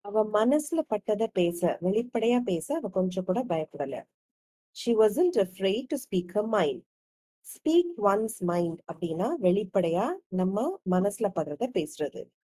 அவ மனசுல பட்டத பேச, வெளிப்படையா பேச அவ கொஞ்சம் கூட பயப்படல. She wasn't afraid to speak her mind. Speak one's mind அப்படின்னா வெளிப்படையா நம்ம மனசுல படுறத பேசுறது.